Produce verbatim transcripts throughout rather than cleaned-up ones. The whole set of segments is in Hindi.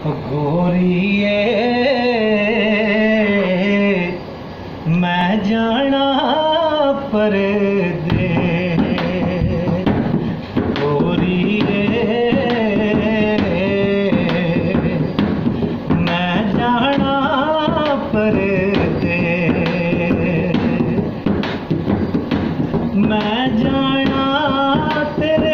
गोरिए मैं जाना परदे गोरिए मैं जाना परदे मैं जाना तेरे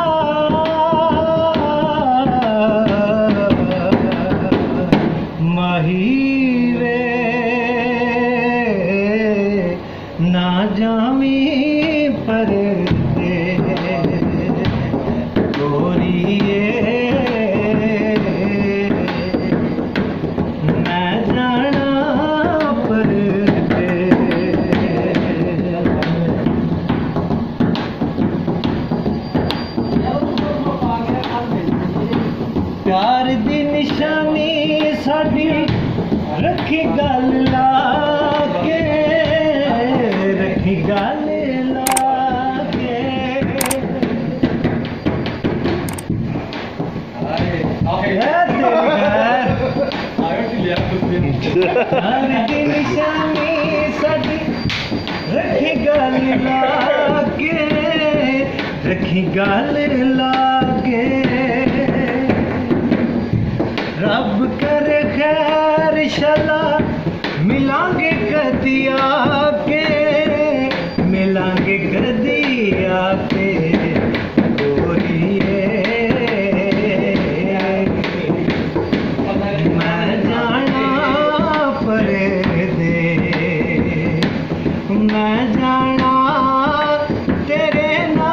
ना जामी परदे गोरिए मैं जाना परदे प्यार दी निशानी साडी रखी गल ला के रखी गल ला के प्यार दी निशानी साडी रखी गल ला के रखी गल ला के रब करे खैर शला मिलांगे कदी आके मिलांगे कदी आके गोरिए मैं जाना परदे मैं जाना तेरे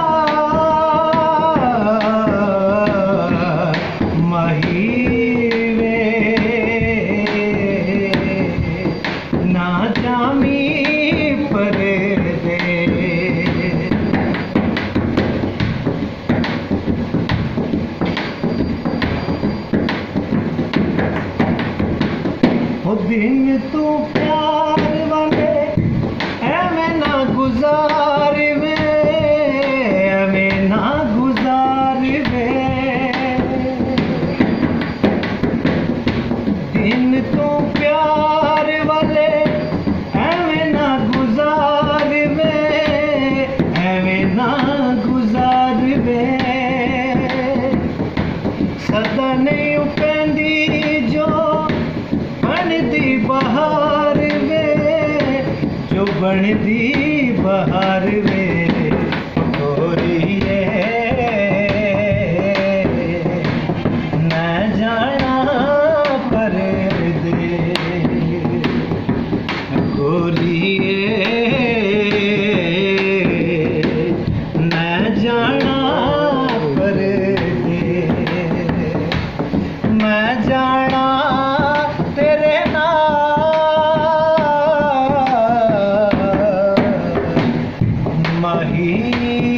नाल माही ना जामी परदे ओ दिन तू प्यार वाले एवें ना गुजार वे एवें ना गुजार वे दिन तू प्यार वाले एवें ना गुजार वे एवें ना गुजार वे सदा नहीं उपेंदी जो बनदी बहार वे जो बनदी बहार वे गोरिए मैं जाना परदे गोरिए मैं जाना परदे मैं जाना तेरे नाल माही।